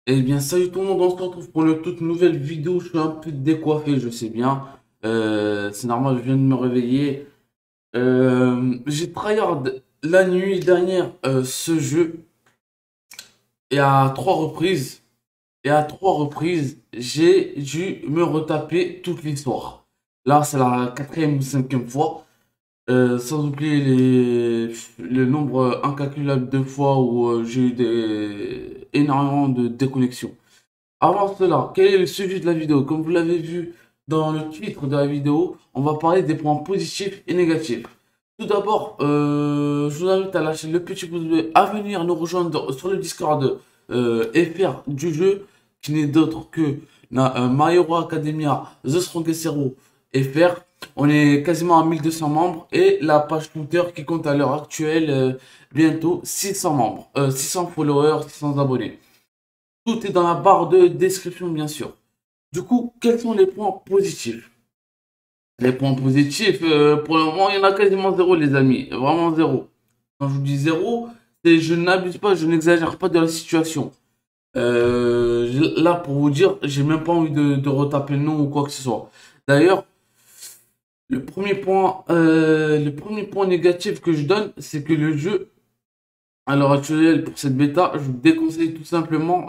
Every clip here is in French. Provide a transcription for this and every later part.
Eh bien, salut tout le monde, on se retrouve pour une toute nouvelle vidéo. Je suis un peu décoiffé, je sais bien. C'est normal, je viens de me réveiller. J'ai tryhard la nuit dernière ce jeu et à trois reprises. Et à trois reprises, j'ai dû me retaper toute l'histoire. Là, c'est la quatrième ou cinquième fois. Sans oublier le nombre incalculable de fois où j'ai eu énormément de déconnexions. Avant cela, quel est le sujet de la vidéo? Comme vous l'avez vu dans le titre de la vidéo, on va parler des points positifs et négatifs. Tout d'abord, je vous invite à lâcher le petit pouce bleu, à venir nous rejoindre sur le Discord FR du jeu, qui n'est d'autre que My Hero Academia The Strongest Hero FR. On est quasiment à 1200 membres et la page Twitter qui compte à l'heure actuelle bientôt 600 membres, 600 followers, 600 abonnés. Tout est dans la barre de description, bien sûr. Du coup, quels sont les points positifs? Les points positifs, pour le moment, il y en a quasiment zéro, les amis. Vraiment zéro. Quand je vous dis zéro, c'est je n'abuse pas, je n'exagère pas de la situation. Là, pour vous dire, j'ai même pas envie de retaper le nom ou quoi que ce soit. D'ailleurs, le premier point négatif que je donne, c'est que le jeu, à l'heure actuelle, pour cette bêta, je vous déconseille tout simplement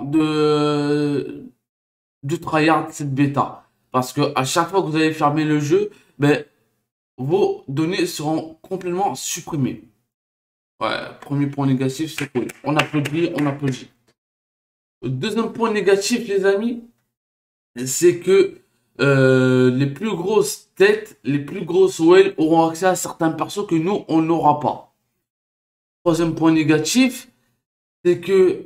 de tryhard cette bêta. Parce que à chaque fois que vous allez fermer le jeu, ben, vos données seront complètement supprimées. Ouais, premier point négatif, c'est cool. On applaudit, on applaudit. Deuxième point négatif, les amis, c'est que les plus grosses têtes, les plus grosses whales auront accès à certains persos que nous, on n'aura pas. Troisième point négatif, c'est que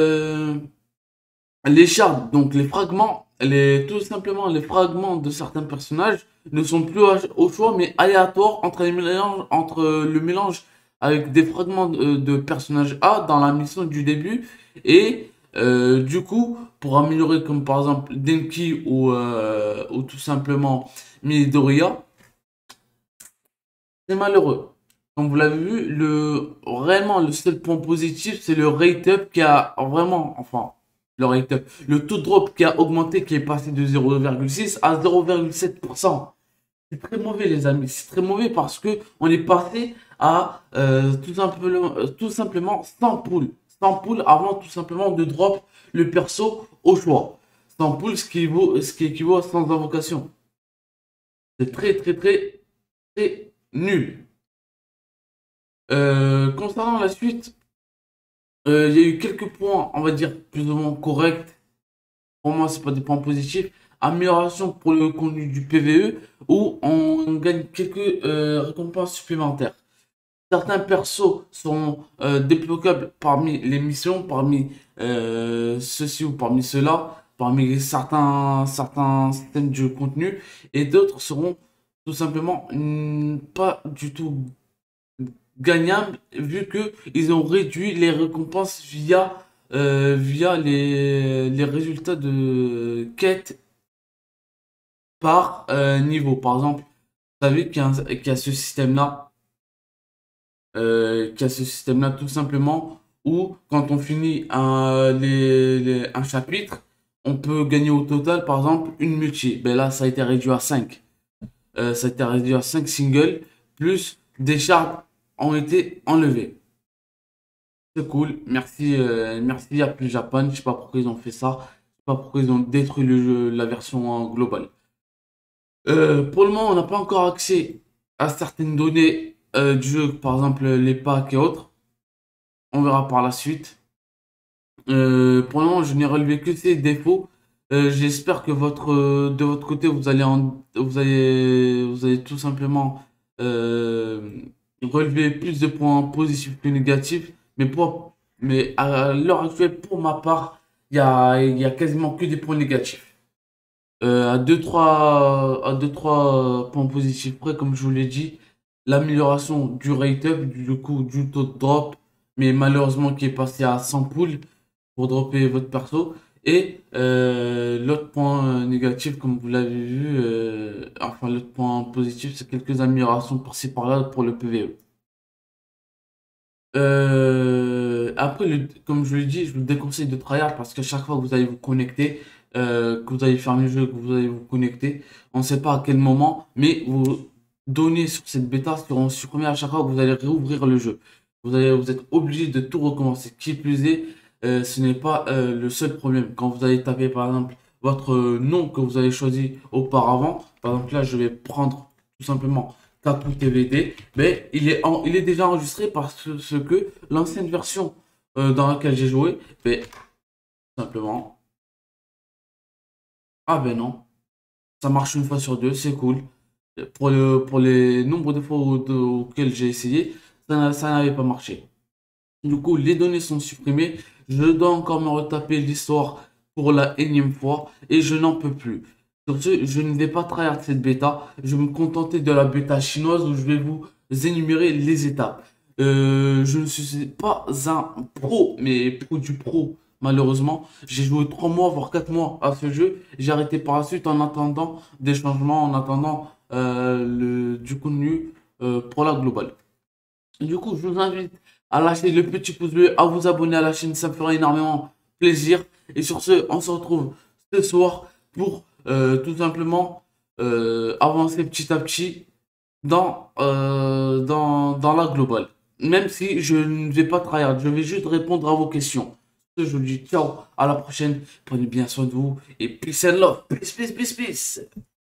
les shards, donc les fragments, tout simplement les fragments de certains personnages ne sont plus au choix mais aléatoires entre le mélange avec des fragments de personnages A dans la mission du début et du coup pour améliorer comme par exemple Denki ou tout simplement Midoriya, c'est malheureux. Comme vous l'avez vu, vraiment le seul point positif, c'est le rate up qui a vraiment, enfin, le rate up, le taux de drop qui a augmenté, qui est passé de 0,6 à 0,7%. C'est très mauvais, les amis. C'est très mauvais parce que on est passé à tout simplement sans pool. Sans pool avant tout simplement de drop le perso au choix. Sans pool, ce qui équivaut à sans invocation. C'est très, très, très, très nul. Concernant la suite, il y a eu quelques points, on va dire, plus ou moins corrects. Pour moi, c'est pas des points positifs. Amélioration pour le contenu du PVE, où on gagne quelques récompenses supplémentaires. Certains persos sont débloquables parmi les missions, parmi ceux-ci ou parmi ceux-là, parmi certains systèmes de contenu, et d'autres seront tout simplement pas du tout gagnable vu que ils ont réduit les récompenses via les résultats de quête par niveau. Par exemple, vous savez qu'il y a ce système-là, tout simplement où quand on finit un chapitre, on peut gagner au total, par exemple, une multi. Ben là, ça a été réduit à 5. Ça a été réduit à 5 singles, plus des shards ont été enlevés. C'est cool, merci à Plus Japan. Je sais pas pourquoi ils ont fait ça. Je sais pas pourquoi ils ont détruit le jeu, la version globale. Pour le moment, on n'a pas encore accès à certaines données du jeu, par exemple les packs et autres. On verra par la suite. Pour le moment, je n'ai relevé que ces défauts. J'espère que de votre côté, vous allez tout simplement euh, relever plus de points positifs que négatifs. Mais à l'heure actuelle, pour ma part, il y a quasiment que des points négatifs. À deux trois points positifs près, comme je vous l'ai dit, l'amélioration du rate up, du coup, du taux de drop, mais malheureusement qui est passé à 100 poules pour dropper votre perso. Et l'autre point négatif, comme vous l'avez vu, enfin l'autre point positif, c'est quelques améliorations par-ci par-là pour le PvE. Après, comme je l'ai dit, je vous déconseille de tryhard parce qu'à chaque fois que vous allez vous connecter, que vous allez fermer le jeu, que vous allez vous connecter, on ne sait pas à quel moment, mais vos données sur cette bêta seront supprimées à chaque fois que vous allez réouvrir le jeu. Vous êtes obligé de tout recommencer. Qui plus est, ce n'est pas le seul problème. Quand vous allez taper par exemple votre nom que vous avez choisi auparavant, par exemple là, je vais prendre tout simplement Kaku TVD, mais il est déjà enregistré parce que l'ancienne version dans laquelle j'ai joué, mais simplement, ah ben non, ça marche une fois sur deux, c'est cool. Pour les nombres de fois auxquels j'ai essayé, ça n'avait pas marché. Du coup, les données sont supprimées. Je dois encore me retaper l'histoire pour la énième fois et je n'en peux plus. Sur ce, je ne vais pas tryhard cette bêta. Je vais me contenter de la bêta chinoise où je vais vous énumérer les étapes. Je ne suis pas un pro, mais pro du pro, malheureusement. J'ai joué 3 mois, voire 4 mois à ce jeu. J'ai arrêté par la suite en attendant des changements, en attendant du contenu pour la globale. Du coup, je vous invite à lâcher le petit pouce bleu, à vous abonner à la chaîne, ça me fera énormément plaisir. Et sur ce, on se retrouve ce soir pour tout simplement avancer petit à petit dans la globale. Même si je ne vais pas tryhard, je vais juste répondre à vos questions. Je vous dis ciao, à la prochaine, prenez bien soin de vous et peace and love. Peace, peace, peace, peace.